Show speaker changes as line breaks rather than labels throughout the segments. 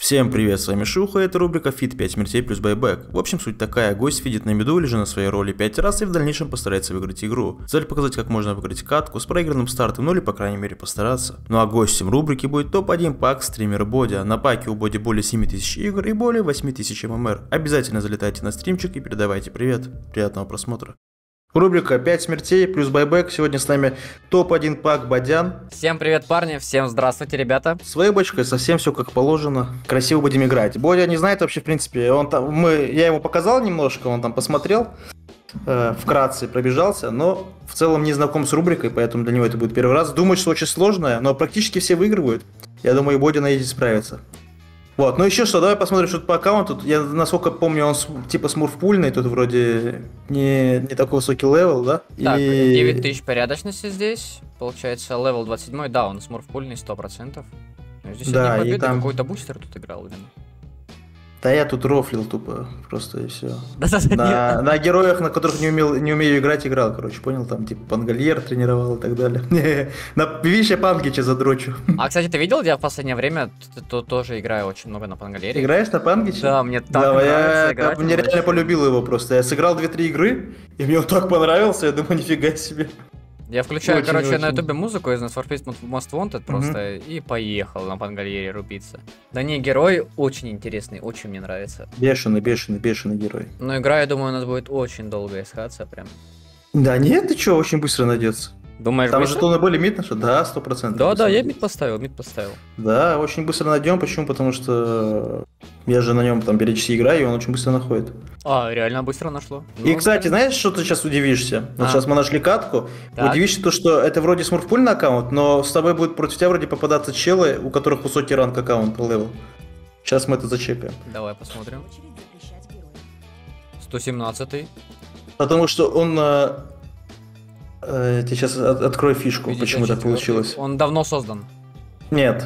Всем привет, с вами Шуха, это рубрика Fit 5 смертей плюс байбек. В общем, суть такая, гость видит на миду или же на своей роли 5 раз и в дальнейшем постарается выиграть игру. Цель показать, как можно выиграть катку с проигранным стартом, ну или по крайней мере постараться. Ну а гостем рубрики будет топ-1 пак стримера Бодя. На паке у Боди более 7000 игр и более 8000 ММР. Обязательно залетайте на стримчик и передавайте привет. Приятного просмотра. Рубрика 5 смертей плюс байбек. Сегодня с нами топ-1 пак Бодян.
Всем привет, парни, всем здравствуйте, ребята.
С вейбочкой, совсем все как положено. Красиво будем играть. Бодя не знает вообще, в принципе, я ему показал немножко, он там посмотрел, вкратце пробежался, но в целом не знаком с рубрикой, поэтому для него это будет первый раз. Думаю, что очень сложная, но практически все выигрывают. Я думаю, и Бодя на эти справится. Вот, ну еще что, давай посмотрим, что тут по аккаунту. Я, насколько помню, он типа смурфпульный, тут вроде не такой высокий левел, да?
Так, 9000 порядочности здесь, получается левел 27, да, он смурфпульный 100%. Здесь
да,
одни победы,
там...
какой-то бустер тут играл, блин.
Да я тут рофлил тупо, просто и все. На героях, на которых не умею играть, играл, короче, понял? Там типа Пангольер тренировал и так далее. На Вище Пангича задрочу.
А, кстати, ты видел, я в последнее время тоже играю очень много на Пангольере.
Играешь на Пангиче?
Да, мне так нравится играть.
Я реально полюбил его просто. Я сыграл 2-3 игры, и мне он так понравился, я думаю, нифига себе.
Я включаю, короче, на ютубе музыку из Need for Speed Most Wanted просто и поехал на Пангольере рубиться. Да не, герой очень интересный, очень мне нравится.
Бешеный герой.
Но игра, я думаю, у нас будет очень долго искаться прям.
Да нет, ты чё, очень быстро найдется.
Думаешь,
там
быстро?
жетоны были мид наши? Да, 100%.
Да, я мид поставил.
Да, очень быстро найдем. Почему? Потому что я же на нем там периодически играю, и он очень быстро находит.
А, реально быстро нашло.
И, кстати, знаешь, что ты сейчас удивишься? Вот сейчас мы нашли катку. Так. Удивишься то, что это вроде смурфпульный аккаунт, но с тобой будет против тебя вроде попадаться челы, у которых высокий ранг аккаунт левел. Сейчас мы это зачекаем.
Давай посмотрим. 117-й.
Потому что он... Я сейчас открою фишку, почему так получилось.
Он давно создан.
Нет.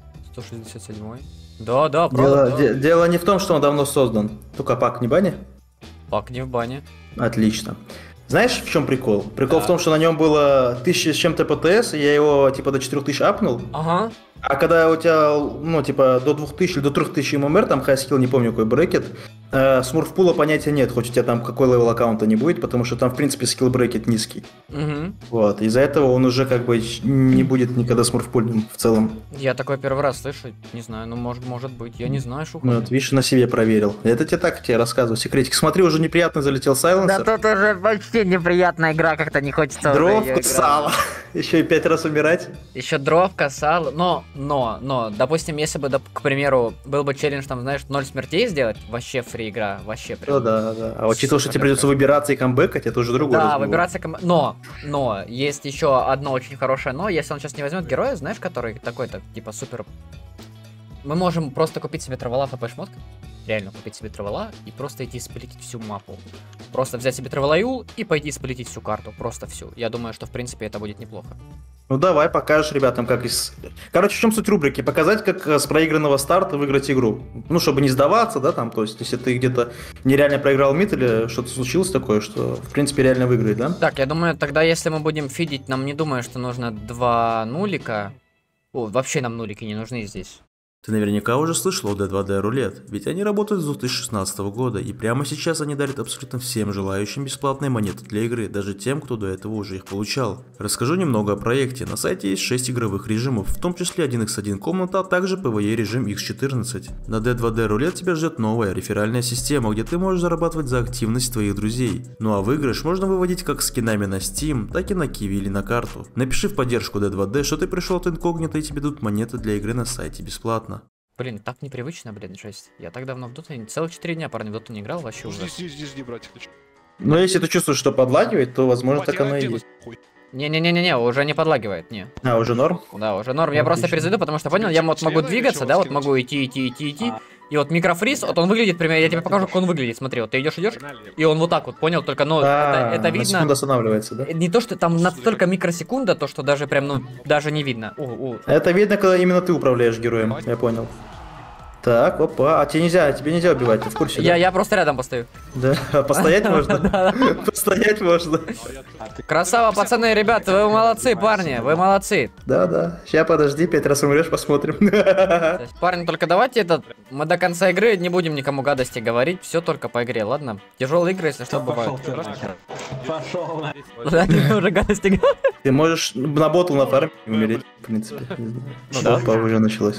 167-й. Да, правда.
Дело не в том, что он давно создан. Только пак не в бане?
Пак не в бане.
Отлично. Знаешь, в чем прикол? Прикол в том, что на нем было 1000 с чем-то ПТС, и я его типа до 4000 апнул.
Ага.
А когда у тебя, ну, типа, до 2000 или до 3000 ММР, там хайскилл, не помню какой брекет, смурфпула понятия нет, хоть у тебя там какой левел аккаунта не будет, потому что там, в принципе, скилл брекет низкий.
Угу.
Вот, из-за этого он уже как бы не будет никогда смурфпульным в целом.
Я такой первый раз слышу, не знаю, ну может быть, я не знаю, Шуха.
Ну, вот, видишь, на себе проверил. Это тебе рассказываю, секретик. Смотри, уже неприятно залетел сайленсер.
Да тут уже почти неприятная игра, как-то не хочется.
Дровка, сало. Еще и 5 раз умирать.
Еще дровка, сало, но, допустим, если бы, к примеру, был бы челлендж, там, знаешь, 0 смертей сделать, вообще фри игра, вообще прям.
Да. А учитывая, что тебе придется выбираться и камбэкать, это уже другой разговор.
Да, выбираться но, есть еще одно очень хорошее но, если он сейчас не возьмет героя, знаешь, который такой-то, типа, супер... Мы можем просто купить себе травола ФП-шмотка, реально купить себе травола и просто идти сплитить всю мапу. Просто взять себе травола Юл и пойти сплитить всю карту, просто всю. Я думаю, что в принципе это будет неплохо.
Ну давай, покажешь ребятам, как из... Короче, в чем суть рубрики? Показать, как с проигранного старта выиграть игру. Ну, чтобы не сдаваться, да, там, то есть, если ты где-то нереально проиграл мид или что-то случилось такое, что, в принципе, реально выиграть, да?
Так, я думаю, тогда, если мы будем фидить, нам не думаю, что нужно 2 нулика. О, вообще нам нулики не нужны здесь.
Ты наверняка уже слышал о D2D рулет, ведь они работают с 2016 года, и прямо сейчас они дарят абсолютно всем желающим бесплатные монеты для игры, даже тем, кто до этого уже их получал. Расскажу немного о проекте. На сайте есть 6 игровых режимов, в том числе 1x1 комната, а также PvE режим x14. На D2D рулет тебя ждет новая реферальная система, где ты можешь зарабатывать за активность твоих друзей. Ну а выигрыш можно выводить как скинами на Steam, так и на Kiwi или на карту. Напиши в поддержку D2D, что ты пришел от инкогнито и тебе дадут монеты для игры на сайте бесплатно.
Блин, так непривычно, блин, жесть. Я так давно в доту, целых 4 дня, парни, в доту не играл, вообще уже.
Жди, братик.
Но если ты чувствуешь, что подлагивает, то, возможно, так оно и есть.
Не-не-не-не, уже не подлагивает, не.
А, уже норм?
Да, уже норм. Я просто перезайду, потому что, понял, я вот могу двигаться, да, вот могу идти. И вот микрофриз, вот он выглядит, примерно, я тебе покажу, как он выглядит, смотри, вот ты идешь, и он вот так вот, понял, только, ну, это видно.
Секунда останавливается, да?
Не то, что там настолько микросекунда, то, что даже прям, ну, даже не видно.
Это видно, когда именно ты управляешь героем, я понял. Так, опа, а тебе нельзя убивать, ты в курсе, да?
Я просто рядом постою.
Да, постоять можно? Постоять можно.
Красава, пацаны, ребята, вы молодцы, парни, вы молодцы.
Да. Сейчас подожди, 5 раз умрешь, посмотрим.
Парни, только давайте мы до конца игры не будем никому гадости говорить, все только по игре, ладно? Тяжелые игры, если что, бывают.
Пошел.
Уже гадости говорят.
Ты можешь на ботл на фарме умереть, в принципе.
Ну да.
Опа, уже началось.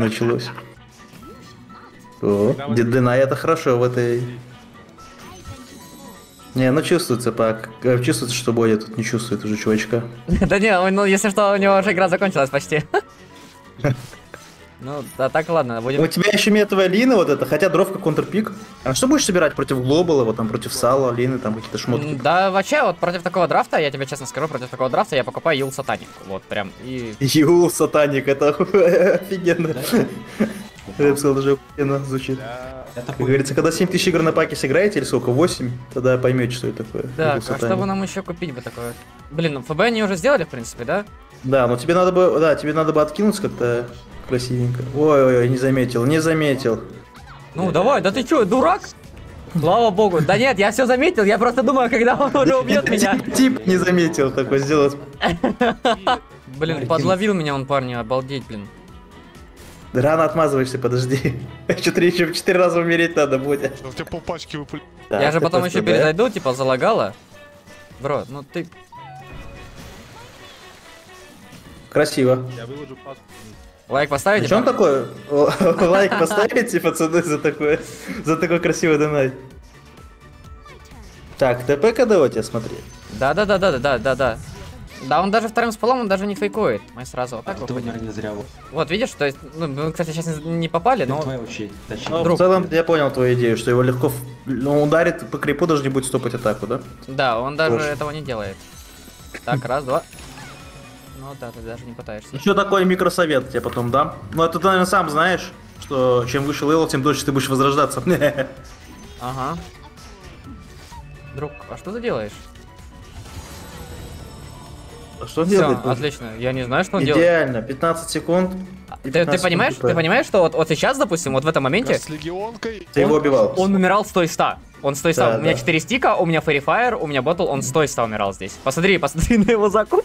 О, Дедена, это хорошо в этой... Не, ну чувствуется, чувствуется, что Бодя тут не чувствует уже чувачка.
Да не, ну если что, у него уже игра закончилась почти. Ну, да так ладно, будем...
У тебя еще метовая Лина вот это, хотя дровка контрпик. А что будешь собирать против Глобала, вот там против Сала, Лины, там какие-то шмотки?
Да, вообще, вот против такого драфта, я тебе честно скажу, против такого драфта я покупаю Юл Сатаник. Вот прям, и...
Юл Сатаник, это офигенно. Я бы сказал, даже охуенно звучит. Как говорится, когда 7000 игр на паке сыграете, или сколько, 8, тогда поймете, что это такое.
Так, а что бы нам еще купить бы такое? Блин, ну ФБ они уже сделали, в принципе, да?
Да, но тебе надо бы откинуться как-то красивенько. Ой, не заметил.
Ну давай, да ты чё, дурак? Слава богу. Да нет, я все заметил, я просто думаю, когда он уже убьет меня.
Тип не заметил такой сделать.
Блин, подловил меня он, парни, обалдеть, блин.
Да рано отмазываешься, подожди. Еще 4 раза умереть надо будет.
У тебя полпачки выпали.
Я же потом еще перезайду, типа, залагала. Бро, ну ты...
Красиво.
Я выложу паску.
Лайк поставите?
Что он такой? Лайк поставите, пацаны, за такой красивый донат. Так, ТП КДО тебя смотри.
Да. Да, он даже вторым спалом, он даже не фейкует. Мы сразу вот так выходим.
не зря.
Вот, видишь, то есть, ну, мы, кстати, сейчас не попали, но...
Твоя вообще,
Ну,
Друг.
в целом, я понял твою идею, что его легко... Он ударит по крипу, даже не будет стопать атаку, да?
Да, он даже
Слушай.
этого не делает. Так, раз, два. Ну да, ты даже не пытаешься.
Еще такой микросовет тебе потом дам. Ну, это ты, наверное, сам знаешь, что чем выше левел, тем дольше ты будешь возрождаться.
Ага. Друг, а что ты делаешь?
Что он
Все,
делает?
отлично. Я не знаю, что он делает.
Идеально, 15 секунд. и
Ты
15
понимаешь,
секунд ТП.
что вот сейчас, допустим, вот в этом моменте,
С легионкой.
Ты его убивал.
он умирал с той 100. Он с той 100.
Да,
У меня
да.
4 стика, у меня Fairy Fire, у меня Ботл, он с той 100 умирал здесь. Посмотри на его закуп.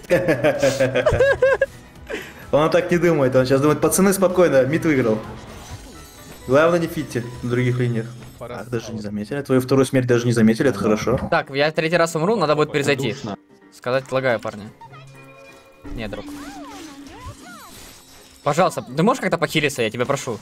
Он так не думает, он сейчас думает, пацаны, спокойно, мид выиграл. Главное не фитте на других линиях. Ах, даже не заметили, твою вторую смерть даже не заметили, это хорошо.
Так, я третий раз умру, надо будет перезайти. Сказать, лагаю, парни. Нет, друг. Пожалуйста, ты можешь как-то похилиться, я тебя прошу.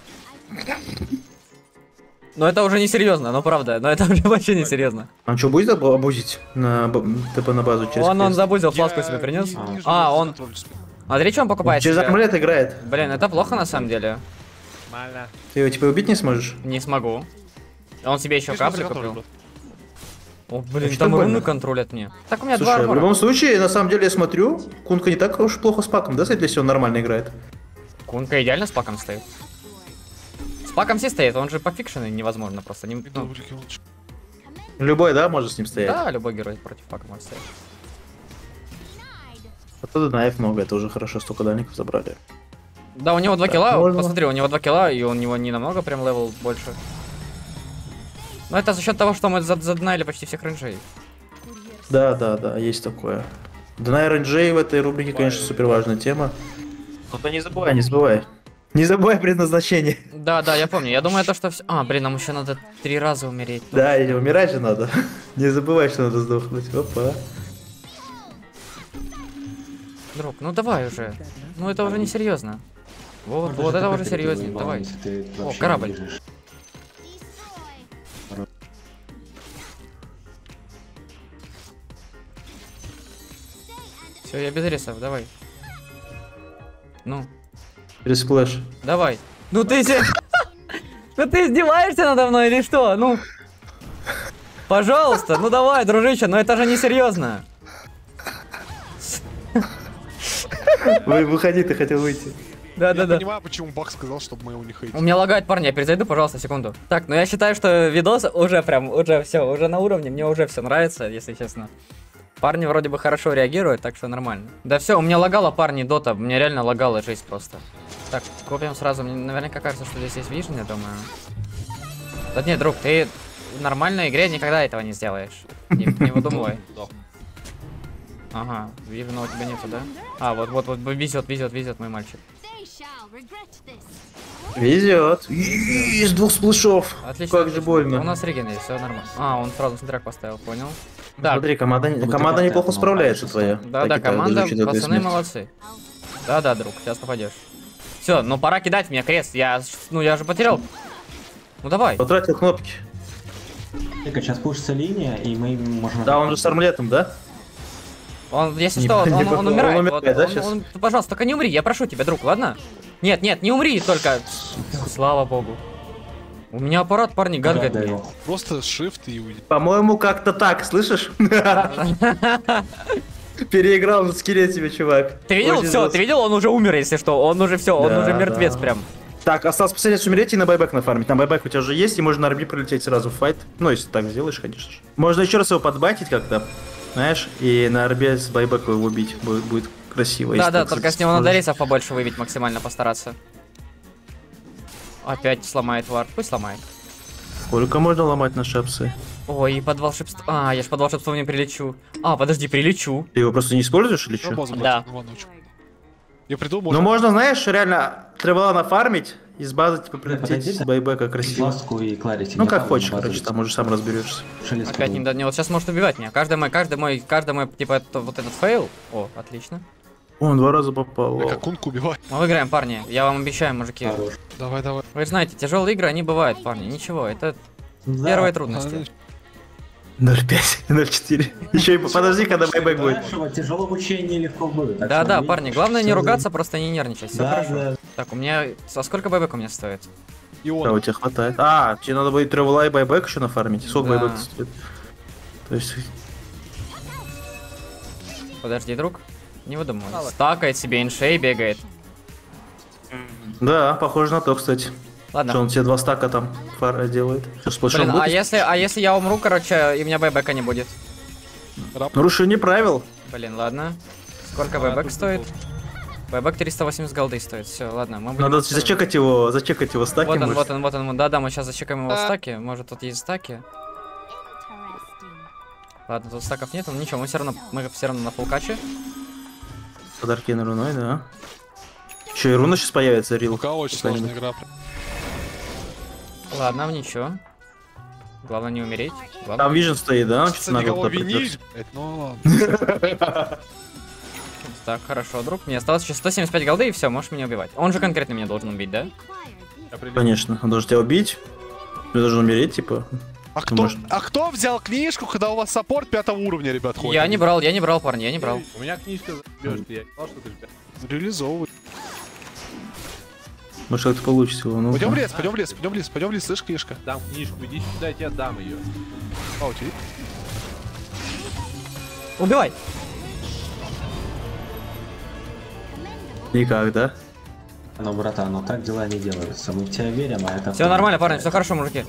Но это уже не серьезно, ну правда, но это уже вообще не серьезно.
Он что, будет обузить на ТП на базу через
Он
крест?
забузил, фласку себе принес. А, он... Смотри, что он покупает
Через
себе.
амулет играет.
Блин, это плохо на самом деле.
Нормально.
Ты его типа убить не сможешь?
Не смогу. Он себе еще капли купил. О, блин,
что
там
больно?
руны контролят мне. Так у меня два
Слушай, в
армора.
любом случае, на самом деле, я смотрю, Кунка не так уж плохо с паком, да, если он нормально играет?
Кунка идеально с паком стоит. С паком все стоит, он же по фикшену невозможно просто. Не, ну,
Любой, да, может с ним стоять?
да, любой герой против пака может стоять.
А то Дунаев много, это уже хорошо, столько дальников забрали.
Да, у него 2
Так,
килла,
можно.
посмотри, у него 2 килла, и у него не намного прям левел больше. Но это за счет того, что мы заднали почти всех рейнджей.
Да, есть такое. Дунай рейнджей в этой рубрике, конечно, супер важная тема. Но не забывай. Не забывай предназначение.
Да, я помню. Я думаю, то, что все. А, блин, нам еще надо 3 раза умереть.
Да, и умирать же надо. Не забывай, что надо сдохнуть. Опа.
Друг, ну давай уже. Ну это уже не серьезно. Вот это уже серьезнее. Давай. О, корабль. Все, я без ресов, давай. Ну,
Пересплэш.
давай. Ну ты Ну ты издеваешься надо мной или что? Ну. Пожалуйста, ну давай, дружище, но это же не серьезно.
Выходи, ты хотел выйти.
Я
Да.
понимаю, почему Бак сказал, чтобы мы его не хейтили.
У меня лагает, парни, я перезайду, пожалуйста, секунду. Так, ну я считаю, что видос уже все, уже на уровне, мне уже все нравится, если честно. Парни вроде бы хорошо реагируют, так что нормально. Да все, у меня лагало, парни, дота. Мне реально лагала жизнь просто. Так, купим сразу. Мне наверняка кажется, что здесь есть вижен, я думаю. Да нет, друг, ты в нормальной игре никогда этого не сделаешь. Не выдумывай. Ага, вижена у тебя нету, да? А, вот, везет мой мальчик.
Везет. Из 2 сплэшов.
Отлично.
Как же больно.
У нас реген есть, все нормально. А, он сразу сентрак поставил, понял. Так.
Смотри, команда неплохо справляется твоя.
Да, команда, пацаны молодцы. Да, друг, сейчас попадешь. Все, ну пора кидать мне крест. Я же потерял. Ну давай.
Потратил кнопки.
Сейчас пушится линия, и мы можем...
Да, он же с армлетом, да?
Он, если что, он умирает.
Он умирает,
Вот,
да, сейчас?
Пожалуйста, только не умри, я прошу тебя, друг, ладно? Нет, не умри только. Слава богу. У меня аппарат, парни, гангает мне.
Просто shift и уйди.
По-моему, как-то так, слышишь? Переиграл на скилле тебе, чувак.
Ты видел? Все, ты видел? Он уже умер, если что. Он уже все, он уже мертвец прям.
Так, осталось последнее умереть и на байбек нафармить. Там байбек у тебя уже есть, и можно на арби пролететь сразу в файт. Ну, если так сделаешь, конечно же. Можно еще раз его подбайтить как-то, знаешь, и на арбе с байбека его убить. Будет красиво.
Да, только с него надо рейсов побольше выбить, максимально постараться. Опять сломает вард. Пусть сломает.
Сколько можно ломать на шапсы?
Ой, и под волшебство. А, я ж под волшебством не прилечу. А, подожди, прилечу.
Ты его просто не используешь или что?
Да.
Я придумал.
Ну можно, знаешь, реально тревела нафармить, из базы типа прилететь с байбека красиво.
Ласку и Кларити.
Ну как хочешь, короче, там уже сам разберешься.
Опять не вот сейчас может убивать меня. Каждый мой, типа, вот этот фейл. О, отлично.
Он 2 раза попал.
Как кунку убивать.
Мы выиграем, парни. Я вам обещаю, мужики.
Давай.
Вы же знаете, тяжелые игры, они бывают, парни. Ничего, это первые трудности.
0.5, 0.4. Еще и подожди, когда байбек будет.
Тяжело обучение легко будет.
Да, парни, главное не ругаться, просто не нервничать. Все хорошо. Так, у меня. А сколько байбек у меня стоит?
И он.
Да, у тебя хватает. А, тебе надо будет тревела и байбек еще нафармить. Сколько байбек стоит? То есть.
Подожди, друг. Не выдумывай. Стакает себе иншей, бегает.
Да, похоже на то, кстати.
Ладно.
Что он тебе 2 стака там делает.
Блин, а если я умру, короче, и у меня байбека не будет?
Нарушение правил.
Блин, ладно. Сколько байбек стоит? Байбек 380 голды стоит. Все, ладно. Мы
Надо зачекать его стаки.
Вот он. Да, мы сейчас зачекаем его стаки. Может, тут есть стаки. Ладно, тут стаков нет, но ничего, мы все равно на фулкаче.
Подарки на руной, да. Еще и руна сейчас появится, Рил.
Пока очень сложная игра.
Ладно, ничего. Главное не умереть. Главное...
Там вижен стоит, да?
Никого винить, ну ладно.
Так, хорошо, друг. Мне осталось еще 175 голды, и все, можешь меня убивать. Он же конкретно меня должен убить, да?
Конечно, он должен тебя убить. Ты должен умереть, типа.
А кто взял книжку, когда у вас саппорт 5 уровня, ребят, ходит?
Я не брал, парни, я не брал.
У меня книжка забьешь, я сказал, что ты ждешь.
Реализовывай.
Может, как-то получится его.
Пойдем в лес, слышь, книжка.
Дам книжку, иди сюда, я тебе дам ее.
А, у тебя?
Убивай!
Никак, да?
Ну, братан, ну так дела не делаются. Мы в тебя верим, а это...
Все нормально, парни, все хорошо, мужики.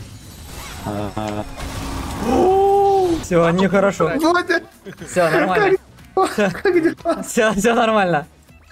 Все, нехорошо. Все нормально. Все нормально.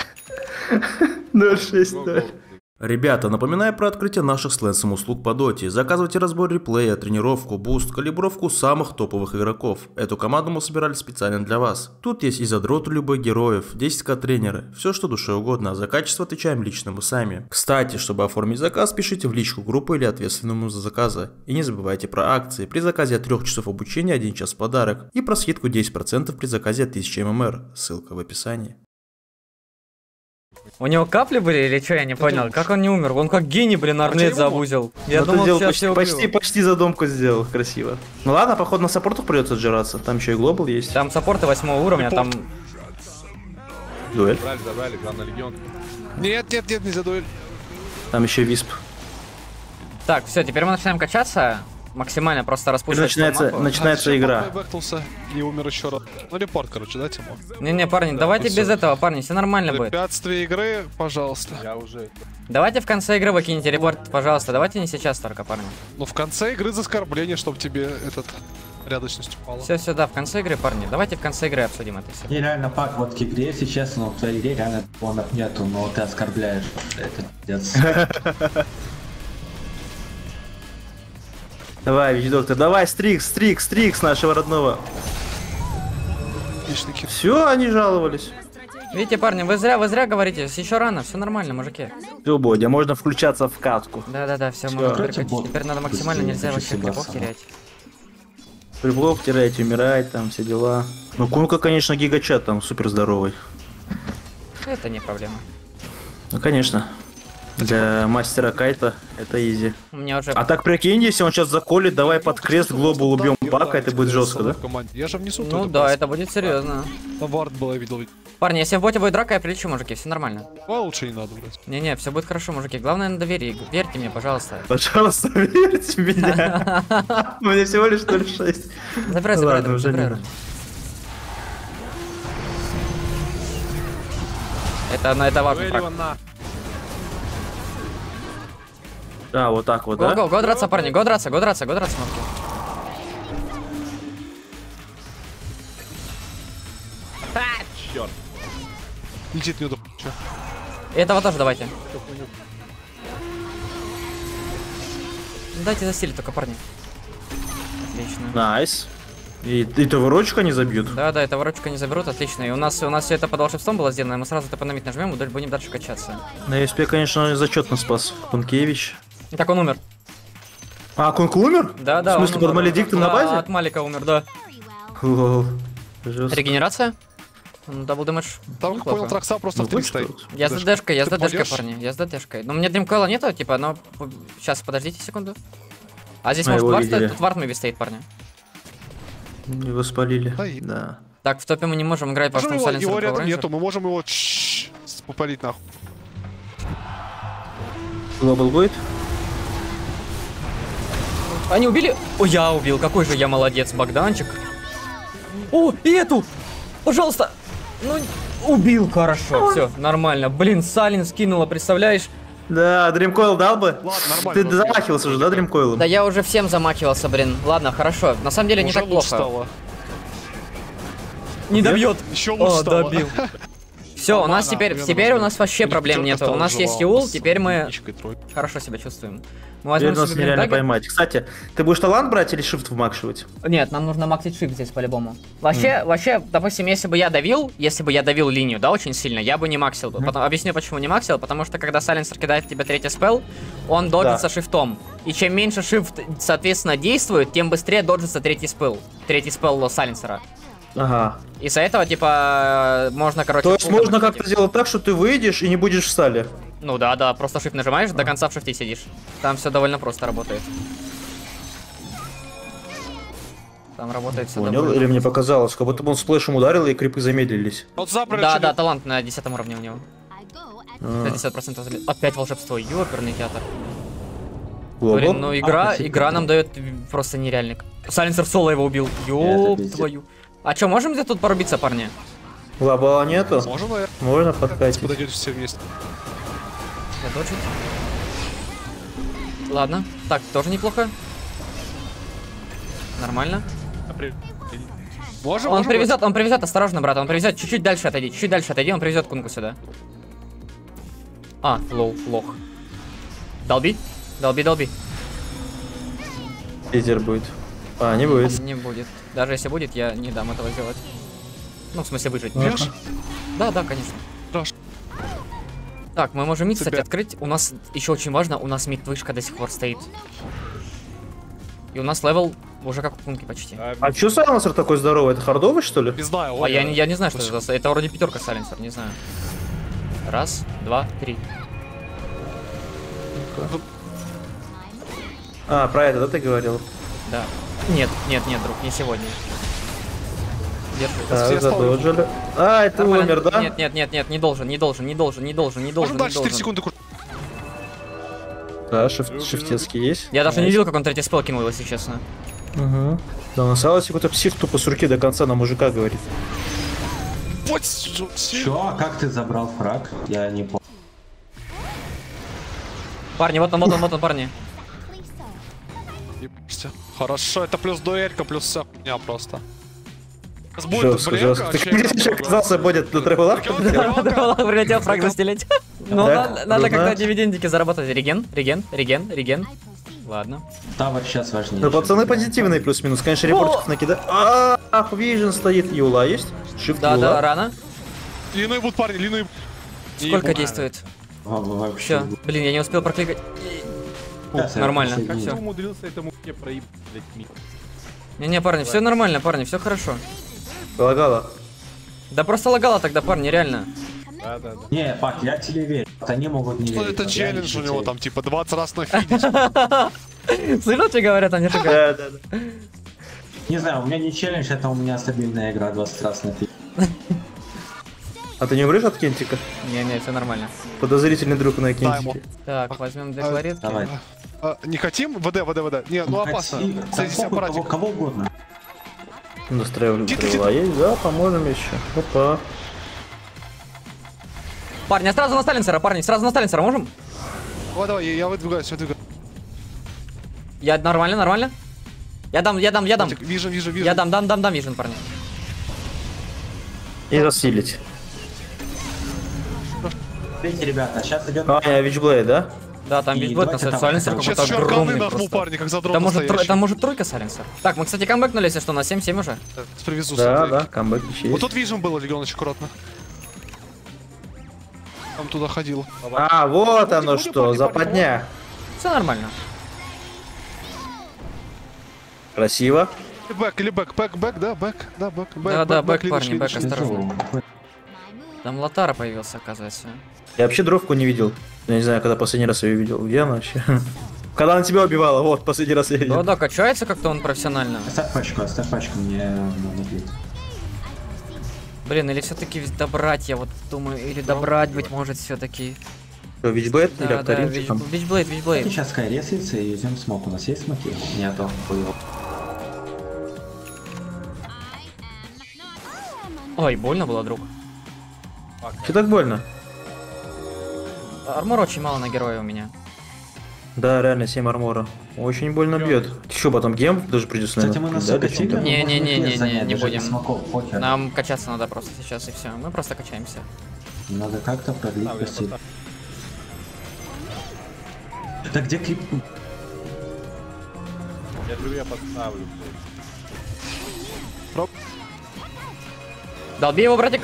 0.6. Ребята, напоминаю про открытие наших с Лэнсом услуг по доте. Заказывайте разбор реплея, тренировку, буст, калибровку самых топовых игроков. Эту команду мы собирали специально для вас. Тут есть и задроты любых героев, 10к тренеры, все что душе угодно, а за качество отвечаем лично мы сами. Кстати, чтобы оформить заказ, пишите в личку группы или ответственному за заказы. И не забывайте про акции. При заказе от 3 часов обучения 1 час в подарок. И про скидку 10% при заказе от 1000 ММР. Ссылка в описании.
У него капли были или что, я не понял? Как он не умер? Он как гений, блин, арнет забузил. Я думал, сейчас я
почти задумку сделал красиво. Ну ладно, походу на саппортах придется отжираться. Там еще и глобал есть.
Там саппорты 8 уровня, там...
Дуэль.
Забрали, главный легион.
Нет, не за дуэль.
Там еще висп.
Так, все, теперь мы начинаем качаться. Максимально просто распушить.
Начинается игра.
И умер еще раз. Ну, репорт, короче, да, Тимур?
Не, парни, давайте без этого, парни, все нормально будет.
Препятствие игры, пожалуйста.
Я уже...
Давайте в конце игры выкинете репорт, пожалуйста. Давайте не сейчас только, парни.
Ну, в конце игры за оскорбление, чтобы тебе этот... Порядочность упала.
Все сюда, в конце игры, парни. Давайте в конце игры обсудим это все.
И реально пак вот к игре, если честно, в твоей игре реально планов нету, но ты оскорбляешь. Это пиздец.
Давай, Вич-доктор, давай, стрикс нашего родного.
Отличники.
Все, они жаловались.
Видите, парни, вы зря говорите, еще рано, все нормально, мужики.
Все, Бодя, можно включаться в катку.
Да, все,
Всё.
можно
Короче,
переключить.
бот.
Теперь надо максимально,
Быстрее,
нельзя
хочу
вообще
себя
крипов
сама.
терять.
Приблок терять, умирать, там все дела. Ну, Кунка, конечно, гигачат там супер здоровый.
Это не проблема.
Ну, конечно. Для мастера кайта это изи.
У меня уже...
А так прикинь, если он сейчас заколет, давай под крест глобал убьем бака, это будет жестко, да?
В команде. Я же внесу.
Ну да, это будет серьезно.
На вард было, я видел.
Парни, если в боте будет драка, я прилечу, мужики, все нормально.
А лучше не надо, блядь.
Не-не, все будет хорошо, мужики. Главное на доверие. Верьте мне, пожалуйста.
Пожалуйста, верьте в меня. У меня всего лишь 0,6.
Забирай,
Ладно,
друг,
уже
забирай.
не
Это важный
Дуэль
фраг.
его на.
А, вот так вот, да?
Го драться, парни, го драться, мужики.
Черт.
Летит неудобно.
И этого тоже давайте. Дайте засилить только, парни. Отлично.
Найс. И товарочка не забьют.
Да, это ворочка не заберут, отлично. И у нас все это под волшебством было сделано, мы сразу топономит нажмем и будем дальше качаться.
На СП, конечно, зачетно спас. Кункевич.
Так, он умер.
А, Кунк умер?
Да,
В смысле,
он
под
умер.
маледиктом на
Да,
базе?
от Малика умер, да.
Лол. Жестко.
Регенерация? Дабл дэмэдж.
Там, как понял, Тракса просто
Ну,
в 3
будет
стоит.
что-то.
Я с ДДшкой,
Ты пойдёшь?
парни, я с ДДшкой. Но у меня дримкоила нету, типа, но... Сейчас, подождите секунду. А здесь
Мы
может
его
вард
видели.
стоит, тут вард меби стоит, парни.
Его спалили.
Да и-
Да.
Так, в топе мы не можем играть, потому
Можем
что
его,
Silencer
его
Power
рядом
Ranger.
нету, мы можем его попалить нахуй.
Глобал будет?
Они убили? О, я убил, какой же я молодец, Богданчик. О, и эту! Пожалуйста! Ну, убил, хорошо, все, нормально. Блин, Салин скинула, представляешь?
Да, Дримкойл дал бы.
Ладно, нормально.
Ты
вот,
замахивался уже, да, Дримкойлом?
Да я уже всем замахивался, блин. Ладно, хорошо. На самом деле не
уже
так
лучше
плохо.
стало.
Не добьет.
Еще лучше
О,
стало.
добил. Все, у нас
Нормально,
теперь
примерно
у нас вообще
Или
проблем
пятерка
нету. У
стала
нас есть
жива
Юл,
с
теперь мы
единичкой, тройкой.
хорошо себя чувствуем. Мы
Теперь
возьмем
нас
себе
нереально
Блиндагер.
поймать. Кстати, ты будешь талант брать или шифт вмакшивать?
Нет, нам нужно максить shift здесь по-любому. Вообще, допустим, если бы я давил линию, да, очень сильно, я бы не максил бы. Потом, объясню, почему не максил, потому что когда Сайленсер кидает в тебя третий спелл, он доджится шифтом. И чем меньше шифт, соответственно, действует, тем быстрее доджится третий спелл Сайленсера.
Ага.
Из-за этого, типа, можно, короче...
То есть
пулом
можно
максить.
как-то сделать так, что ты выйдешь и не будешь в сале.
Ну да, просто shift нажимаешь, до конца в шифте сидишь. Там все довольно просто работает. Там работает все
Понял?
довольно.
Или мне показалось, как будто бы он сплэшем ударил и крипы замедлились.
Вот запрыгнули.
Да, талант на 10 уровне у него.
А,
50% опять волшебство, ёперный театр.
глобал?
Блин, ну игра нам дает просто нереальный. Сайленсер соло его убил. Ёп
пиздец.
твою. А чё, можем где тут порубиться, парни?
Глобала нету?
Можем, наверное,
Можно подкатить.
подойдете все вместе.
Задочить. Ладно. Так, тоже неплохо. Нормально.
Можем,
Он
можем.
привезет, осторожно, брат, он привезет, чуть-чуть дальше отойди, он привезет Кунгу сюда. А, лох. Долби.
Лидер будет. А, не будет.
Не будет. Даже если будет, я не дам этого сделать. Ну, в смысле, выжить.
Бьешь?
Да, конечно.
Хорошо.
Так, мы можем мид, кстати,
Тебя.
открыть. У нас еще очень важно, у нас мид-вышка до сих пор стоит. И у нас левел уже как у Кунги почти.
А чё Сайленсер такой здоровый? Это хардовый, что ли?
Не знаю,
А я не знаю, что это за... Это вроде пятерка Сайленсер, не знаю. Раз, два, три.
А, про это, да, ты говорил?
Да. Нет, друг, не сегодня. Держи.
Так,
я стал
задоджили. А, это
Нормально.
умер, да?
Нет, не должен.
Можем дальше 4 секунды крутить.
Да, шифтецкий есть.
Я даже не видел, как он третий спел кинул, если честно.
Угу. Да, на Саласе какой-то псих тупо с руки до конца на мужика говорит.
Вот,
Чё? А как ты забрал фраг? Я не понял.
Парни, вот он, парни.
Здрасте. Хорошо, это плюс дуэлька, плюс вся хуйня просто. Будет
Жестко,
блека,
жестко. Ты еще оказался будет на тревелах?
Прилетел фраг застелить. Ну,
Так,
надо как-то
трудно.
дивидендики заработать. Реген. Ладно.
Тавер сейчас важнее.
Ну, пацаны позитивные плюс-минус. Конечно, репортиков накидать. Ах, Вижен стоит. Юла есть? Shift
Да,
Юла.
рано.
Лину ебут, парни, лину ебут.
Сколько действует?
Вообще.
Все. Блин, я не успел прокликать. Нормально.
Как
Всё.
ты умудрился этому мне проебать, блядь, миг?
Не-не, парни, все нормально, парни, все хорошо.
Лагала.
Да просто лагало тогда, парни, реально.
Да.
Не, Пак, я тебе верю. Вот они могут не
Что
верить.
это
но я
челлендж у
лично
него
тебе
там, типа 20 раз нафидить.
Слышал, что говорят, они же говорят.
Да.
Не знаю, у меня не челлендж, это у меня стабильная игра 20 раз на 3.
А ты не умрешь от Кентика?
Не-не, все нормально.
Подозрительный друг на
Да, ему.
Кентике.
Так, возьмем две кларетки.
Давай.
Не хотим? ВД. Не, ну опасно. Садись аппаратик.
Кого угодно.
Настраивали
Тихо,
тревела есть? Да, поможем еще. Опа.
Парни, а сразу на Сталинсера, парни, сразу на Сталинсера, можем?
Давай, я выдвигаюсь.
Я нормально. Я дам.
Вижу.
Я дам вижен, парни.
И рассилить.
Видите, ребята, сейчас идет...
Вичблейд, да?
Да, там
И
ведь будет
давайте
на
там
Саленсер
хотя бы-
Сейчас
какой-то
еще арканы
огромный
нажму,
просто.
парни, как задрот
Там может,
настоящий.
там может тройка Саленсер. Так, мы, кстати, камбэкнули, если что, на 7-7 уже.
Привезу
Да,
смотри.
да, камбэк еще
Вот
есть.
тут вижен было, Легионыч, аккуратно. Там туда ходил.
А, вот оно что, западня.
Все нормально.
Красиво.
Или бэк, да, бэк.
Да, бэк,
видишь,
парни, бэк,
видишь.
осторожно. Там Лотара появился, оказывается.
Я вообще дровку не видел. Я не знаю, когда последний раз ее видел. Где она вообще? Когда она тебя убивала, вот, последний раз я видел.
Да, качается как-то он профессионально.
Оставь пачку, мне надо бить.
Блин, или все-таки добрать, я вот думаю, или добрать, быть может, все-таки.
Что, Вичблейд или
Да,
Акторинчик там?
Вичблейд.
Давайте сейчас Скай ресается и идем смог. У нас есть смоки? Нету. Хуёво.
Ой, больно было, друг.
Че так больно?
Армор очень мало на героя у меня.
Да, реально, 7 армора. Очень больно бьет. Что, потом гем даже придется,
Кстати,
наверное,
мы на
да,
сука
до чего-то?
тигра
Не-не-не-не-не, не будем.
Смоков, похер.
Нам качаться надо просто сейчас и все. Мы просто качаемся.
Надо как-то продлить
Ставлю,
постель.
поставь.
Да где крип?
Я говорю, я поставлю, блядь.
Долби его, братик.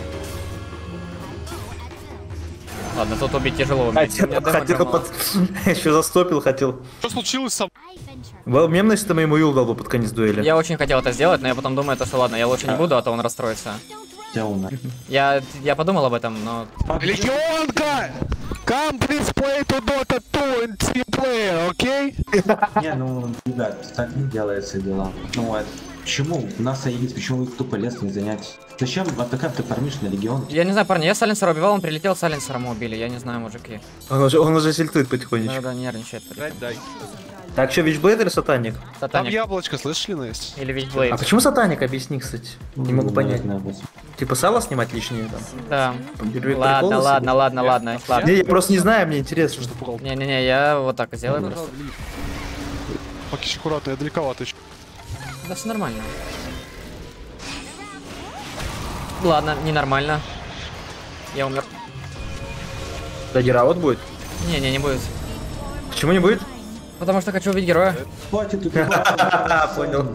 Ладно, тут убить тяжело.
Хотел, еще застопил, хотел.
Что случилось с
Был мемность, что мы ему юл дал бы под конец дуэли.
Я очень хотел это сделать, но я потом думаю, что ладно, я лучше не буду, а то он расстроится.
Где он?
Я подумал об этом, но...
Легионка! Come please play to Dota 2 in team player, окей?
Не, ну, ребят, так не делается дела. Ну, это... Почему? У нас есть, почему их тупо лес не занять? Зачем АТК ты фармишь на легион?
Я не знаю, парни, я Саленсера убивал, он прилетел, Саленсера мы убили, я не знаю, мужики.
Он уже сильтует потихонечку.
Да, нервничает.
Жрать дай.
Так, что, Вичблейд или Сатаник?
Там
Сатаник.
яблочко, слышишь, Лина есть?
Или
А
Вичблейд.
почему Сатаник? Объясни, кстати. Не могу понять.
Наверное, вот.
Типа сало снимать лишнее там?
Да.
Приколы
Ладно,
себе?
ладно, ладно.
Не, я просто не знаю, мне интересно.
Не-не-не, я вот так сделаю просто.
Поки аккуратно, я далековато еще.
Да все нормально. Ладно, ненормально. Я умер.
Дагера вот будет?
Не будет.
Почему не будет?
Потому что хочу убить героя.
Хватит тут.
Понял.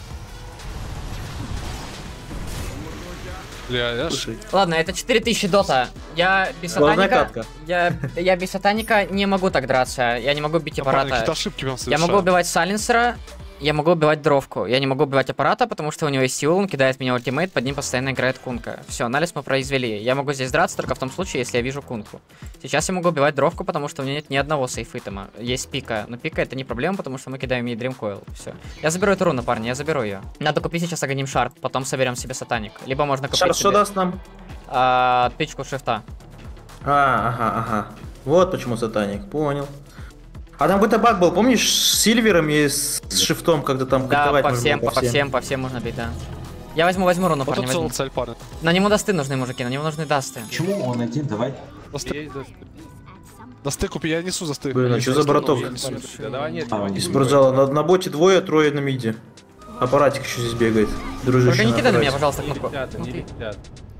Бля, я
Слушай,
Ладно, это 4000 дота. Я без
Сложная
сатаника...
катка.
Я без сатаника не могу так драться. Я не могу бить аппарата.
какие-то ошибки прям
Я
совершаю.
могу убивать Саленсера, я могу убивать дровку. Я не могу убивать аппарата, потому что у него есть сил, он кидает меня ультимейт, под ним постоянно играет кунка. Все, анализ мы произвели. Я могу здесь драться только в том случае, если я вижу кунку. Сейчас я могу убивать дровку, потому что у меня нет ни одного сейф-итема. Есть пика, но пика это не проблема, потому что мы кидаем ей дримкоил. Все. Я заберу эту руну, парни, я заберу ее. Надо купить сейчас агоним шард, потом соберем себе сатаник. Либо можно купить
Шар что
себе
даст нам?
тычку шифта.
Ага. Вот почему Сатаник, понял. А там какой-то баг был, помнишь, с Сильвером и с шифтом, когда там
Да,
кантовать
по
можно
всем,
было
по всем можно бить, да. Я возьму руну,
Вот
парни,
тут
возьму.
целая цель, парни.
На нему дасты нужны, мужики, на него нужны дасты.
Почему он один? Давай.
Просто
Есть за
Досты купи, я несу за стык.
Блин, а что за браток?
Да давай нет,
А,
давай.
Из спортзала на боте двое, трое на миде. Аппаратик еще здесь бегает. Дружище.
Только не кидай на меня,
аппаратик.
пожалуйста,
Не
кнопку.
летят, не
Смотри.
летят.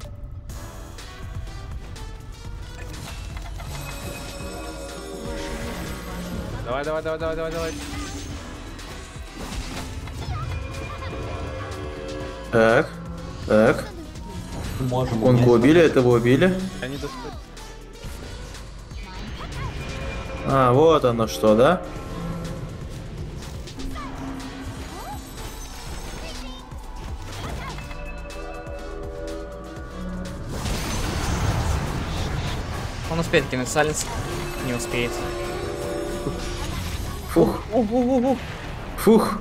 Давай, давай, давай, давай, давай, давай.
Так, так.
Можем.
Онку убили, этого убили.
Я не достаю.
А, вот оно что, да?
Он успеет кинуть сайленс. Не успеет.
Фух, фух.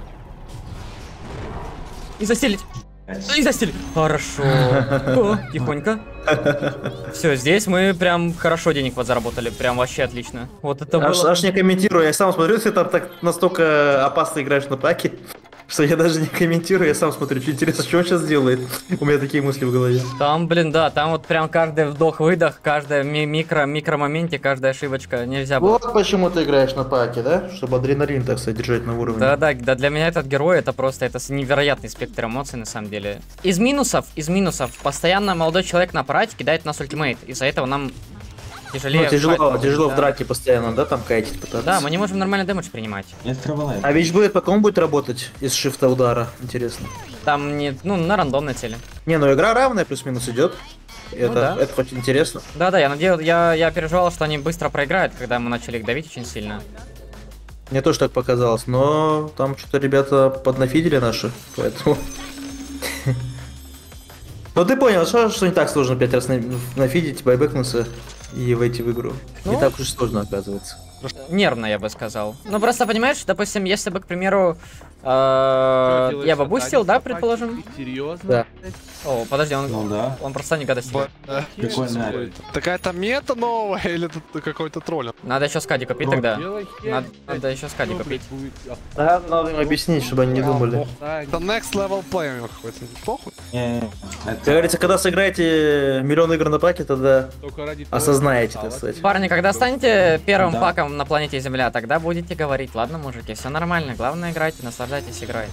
И застелить. И застелить. Хорошо. О, тихонько. Все, здесь мы прям хорошо денег подзаработали. Прям вообще отлично. Вот это
Аж,
было.
аж не комментирую, я сам смотрю, ты там так настолько опасно играешь на паке, что я даже не комментирую, я сам смотрю, что интересно, что он сейчас делает. У меня такие мысли в голове.
Там, блин, да, там вот прям каждый вдох-выдох, каждая микро-моменте, каждая ошибочка. Нельзя было.
Вот почему ты играешь на паке, да? Чтобы адреналин, так сказать, держать на уровне.
Да, для меня этот герой это просто это невероятный спектр эмоций на самом деле. Из минусов, постоянно молодой человек на аппарате кидает нас ультимейт. Из-за этого нам тяжелее.
Ну, тяжело,
файт,
тяжело
да.
в драке постоянно, да, там кайтить пытаться.
Да, мы не можем нормально дэмэдж принимать.
Нет траволайт.
А Вичблейд по кому будет работать из шифта удара? Интересно.
Там не, ну, на рандомной цели.
Не, ну игра равная, плюс-минус идет.
да.
Это хоть интересно.
Да, я надеюсь, я переживал, что они быстро проиграют, когда мы начали их давить очень сильно.
Мне тоже так показалось, но там что-то ребята поднафидели наши, поэтому... Ну ты понял, что не так сложно 5 раз нафидить, байбэкнуться и войти в игру. Не
Ну.
так уж сложно, оказывается.
Нервно, я бы сказал. Ну просто понимаешь, допустим, если бы, к примеру, я бы бустил, да, предположим.
Серьезно?
Да.
О, подожди,
Ну да.
он просто не гадостил.
Прикольно.
Такая-то мета новая или тут какой-то тролль?
Надо еще скади купить тогда.
Делай хер.
Надо еще скади
Ну,
купить.
блядь, будет.
Да, надо им объяснить, чтобы они не думали.
Это next level play у него какой-то. Похуй.
Как говорится, когда сыграете миллион игр на паке, тогда
Только ради того,
осознаете,
что
так
осталось.
сказать.
Парни, когда станете первым
Да.
паком на планете Земля, тогда будете говорить, ладно, мужики, все нормально, главное играйте, наслаждайтесь игрой.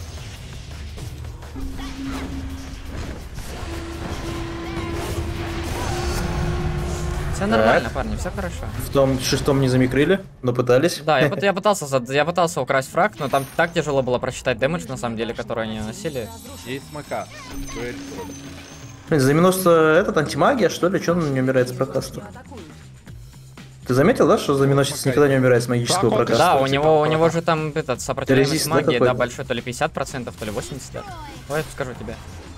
Все нормально, парни, все хорошо.
В том шестом не замикрили, но пытались.
Да, я пытался украсть фраг, но там так тяжело было просчитать дэмэдж, на самом деле, который они наносили.
Есть смока. Говорит,
Блин, за 90 этот антимагия, что ли? Че он не умирает с прокаста? Ты заметил, да, что знаменосец никогда не умирает с магического
Так, он
прокаста?
Да, у
типа,
него же там этот сопротивляемость
Резист, да,
магии, да,
какой-то?
большой, то ли 50%, то ли 80%. Да. Давай я скажу тебе.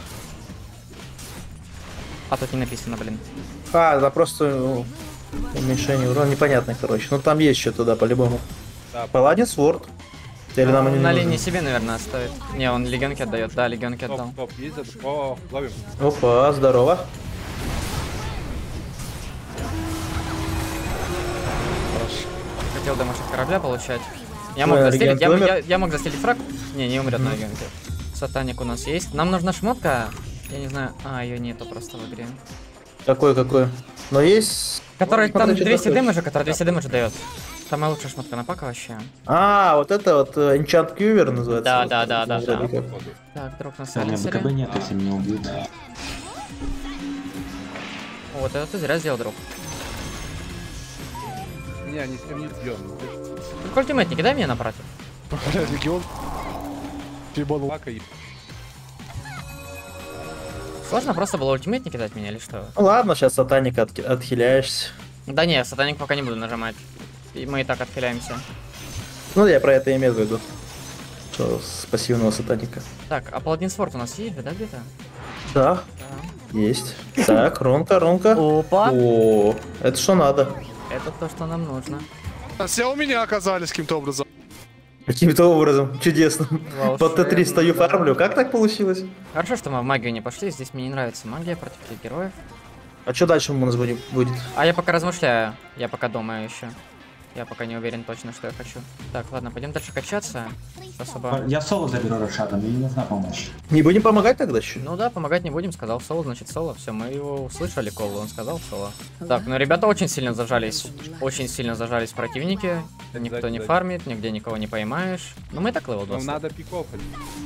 А тут не написано, блин.
А, да просто уменьшение урона, непонятно, короче. Ну там есть что-то, да, по-любому.
Да.
Паладин Сворд. Или нам они не
На
нужны?
линии себе, наверное, оставит. Не, он легенки отдает, да, легенки отдал.
Стоп, есть задуш. О, ловим.
Опа, здорово.
Хотел дэмэдж от корабля получать. Я
Ну,
мог застелить,
регент умер.
я мог застелить фраг. Не умрет на легенке. Сатаник у нас есть. Нам нужна шмотка. Я не знаю. А, ее нету просто в игре.
Какой? Но есть...
Который там
Смотри, что
200
такое.
дэмэджа, который 200 дэмэджа дает. Самая лучшая шмотка на пака вообще.
А, вот это вот Enchant Cure называется.
Да,
Вот,
да, да, да,
вроде
да.
как.
Так, друг на
Саня, БКБ
сайленсере.
нет, если меня убьют.
Вот это ты зря сделал, друг.
Не, они с ним не бьем.
Только ультимейт не кидай мне на против.
Блядь, легион. Ебанул.
Пака и
Сложно просто было ультимейт не кидать меня или что?
Ну ладно, сейчас сатаника отхиляешься.
Да не, сатаник пока не буду нажимать. И мы и так отхиляемся.
Ну, я про это имел в виду. Что с пассивного сатаника.
Так, а паладин сворд у нас есть, да, где-то?
Да,
Да.
есть. Так, рунка.
Опа!
О, это что надо.
Это то, что нам нужно.
Все у меня оказались каким-то образом.
Каким-то образом, чудесно.
Волшебно.
Под Т3 стою фармлю. Как так получилось?
Хорошо, что мы в магию не пошли, здесь мне не нравится магия против этих героев.
А что дальше у нас будет?
А я пока размышляю, я пока думаю еще. Я пока не уверен точно, что я хочу. Так, ладно, пойдем дальше качаться. Особо...
Я соло заберу Рошада, мне не нужна помощь.
Не будем помогать тогда еще?
Ну да, помогать не будем, сказал соло, значит соло. Все, мы его услышали, Колу, он сказал соло. Так, ну ребята очень сильно зажались. Очень сильно зажались противники. Никто не фармит, нигде никого не поймаешь. Ну мы и так левел 20.
Нам надо пикопать.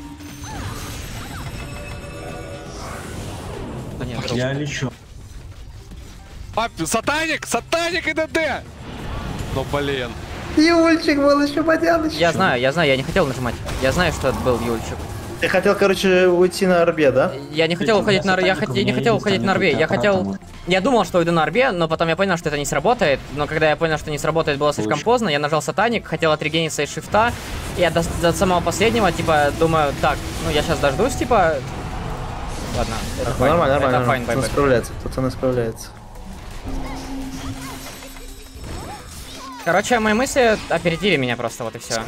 Да нет,
Я лечу.
Сатаник! Сатаник и ДД! Ну блин.
Юльчик был еще Бодяныч.
я знаю, я не хотел нажимать. Я знаю, что это был Юльчик.
Ты хотел, короче, уйти на орбе, да?
Я не хотел уходить на я не хотел уходить на орбе. Я думал, что уйду на орбе, но потом я понял, что это не сработает. Но когда я понял, что не сработает, было слишком поздно. Я нажал сатаник, хотел отрегениться из шифта. Я до самого последнего, типа, думаю, так, ну я сейчас дождусь, типа. Ладно, это файн.
Нормально,
Это
нормально.
файн,
Кто-то
бай-бай.
справляется, кто-то справляется.
Короче, мои мысли опередили меня просто, вот и все.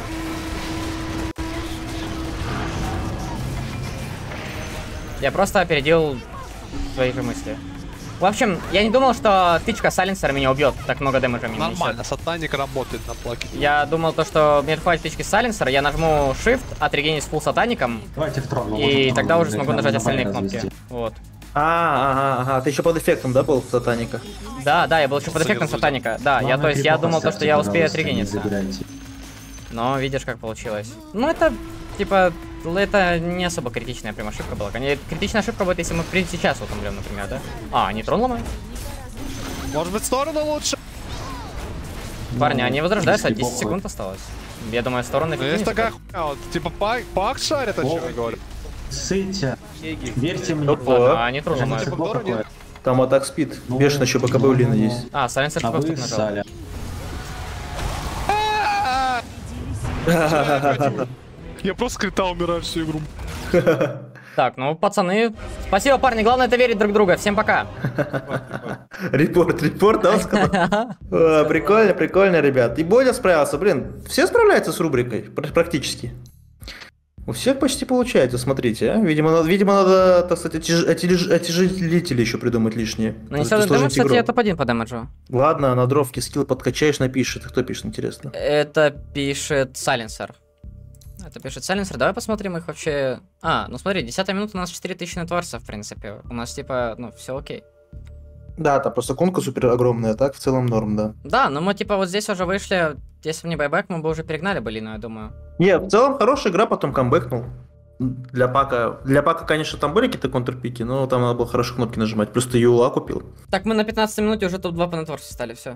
Я просто опередил свои же мысли. В общем, я не думал, что тычка сайленсера меня убьет, так много дэмэджа мне
Нормально, сатаник работает на плаке.
Я думал, то, что мне хватит тычки сайленсера, я нажму Shift, отрегенюсь фулл сатаником,
Давайте в трон.
и тогда уже смогу нажать остальные кнопки. Вот.
Ага, ты еще под эффектом, да, был сатаника?
Да, я был еще под эффектом сатаника. Да, то есть я думал, то, что я успею отрегениться. Но видишь, как получилось. Ну, это, типа, это не особо критичная прям ошибка была. Критичная ошибка будет, если мы прямо сейчас вот умрем, например, да? А, не трон ломаем?
Может быть, в сторону лучше?
Парни, они возрождаются, 10 секунд осталось. Я думаю, стороны...
Ну, есть такая хуйня, вот, типа, пак шарит, о чем я говорю.
Сыте. Верьте мне.
Ладно, они трон ломают.
Там атак спид. Бешено еще пока был Лина здесь.
А, сайленсер
А
типа
вы
тут нажал.
Саля.
Я просто крита умираю всю игру.
Так, ну, пацаны, спасибо, парни, главное это верить друг в друга. Всем пока.
Репорт, да, он сказал? Прикольно, ребят. И Бодя справился, блин. Все справляются с рубрикой, практически. У всех почти получается, смотрите, а? Видимо, надо, так сказать, отяжелители еще придумать лишние.
Нанесенный дэмэдж, кстати, я топ-1 по дэмэджу.
Ладно, на дровке скилл подкачаешь, напишет. Кто пишет, интересно?
Это пишет сайленсер. Давай посмотрим их вообще. А, ну смотри, 10-я минута, у нас 4000 нетворса, в принципе. У нас типа, ну, все окей.
Да, там просто конка супер огромная, так в целом норм, да.
Да, но мы типа вот здесь уже вышли. Если бы не байбек, мы бы уже перегнали Лину, я думаю.
Не, в целом хорошая игра, потом камбэкнул. Для пака, конечно, там были какие-то контрпики, но там надо было хорошо кнопки нажимать. Плюс ты Юла купил.
Так, мы на 15 минуте уже топ-2 по нетворсу стали, все.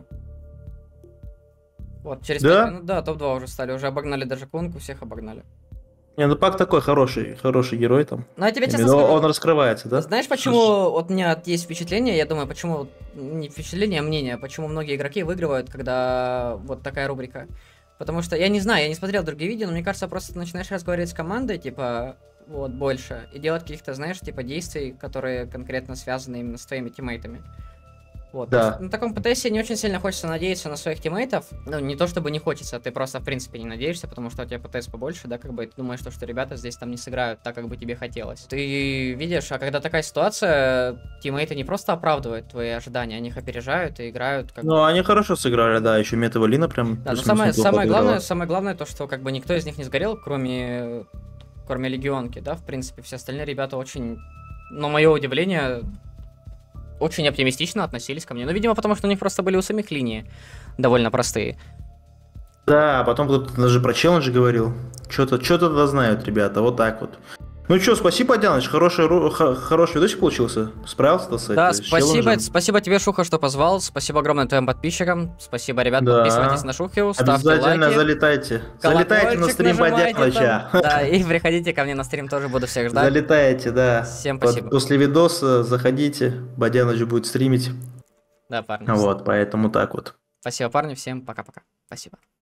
Вот, через
Да?
5 минут, да, топ-2 уже стали. Уже обогнали даже конку, всех обогнали.
Не, ну пак такой хороший герой там.
Ну, я тебе честно
Но
скажу.
он раскрывается, да?
Знаешь, почему вот у меня есть впечатление, я думаю, почему, не впечатление, а мнение, почему многие игроки выигрывают, когда вот такая рубрика. Потому что, я не знаю, я не смотрел другие видео, но мне кажется, просто ты начинаешь разговаривать с командой, типа, вот, больше, и делать каких-то, знаешь, типа, действий, которые конкретно связаны именно с твоими тиммейтами. Вот,
Да.
то есть на таком ПТСе не очень сильно хочется надеяться на своих тиммейтов. Ну, не то чтобы не хочется, ты просто в принципе не надеешься, потому что у тебя ПТС побольше, да, как бы, и ты думаешь, что ребята здесь там не сыграют так, как бы тебе хотелось. Ты видишь, а когда такая ситуация, тиммейты не просто оправдывают твои ожидания, они их опережают и играют как
Ну, они хорошо сыграли, да, еще Метова Лина прям.
Да, но
плюс-минус
самое
неплохо
самое главное то, что как бы никто из них не сгорел, кроме Легионки, да, в принципе, все остальные ребята очень, на мое удивление, очень оптимистично относились ко мне. Ну, видимо, потому что у них просто были у самих линии довольно простые.
Да, потом кто-то даже про челленджи говорил. Что-то тогда знают ребята, вот так вот. Ну что, спасибо, Дианыч, хороший видосик получился. Справился, так сказать.
Да,
с челленджем.
спасибо тебе, Шуха, что позвал. Спасибо огромное твоим подписчикам. Спасибо, ребят,
Да.
подписывайтесь на Шуху, ставьте
Обязательно
лайки.
залетайте. Залетайте на
Колокольчик
стрим
нажимайте
Бодяныча.
там. Да, и приходите ко мне на стрим, тоже буду всех ждать.
Залетайте, да.
Всем спасибо.
После видоса заходите, Бодяныч будет стримить.
Да, парни.
Вот, поэтому так вот.
Спасибо, парни, всем пока-пока. Спасибо.